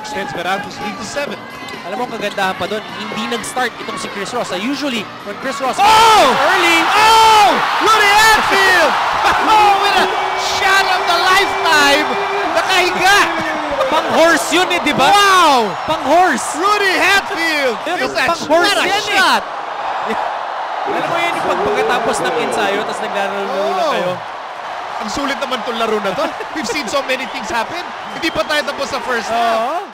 extends Meralco's lead to 7. Alam mo, kagandahan pa doon, hindi nag-start itong si Chris Ross. Usually, when Chris Ross early, Rudy Hatfield! With a shot of the lifetime! Nakahiga! Pang-horse yun eh, di ba? Wow! Pang-horse! Rudy Hatfield! Yun, Is that pang-horse not a yan shot? Alam mo yan yung pagkatapos ng ensayo, tapos naglalaro lang kayo. Ang sulit naman itong laro na to. We've seen so many things happen. Hindi pa tayo tapos sa first half.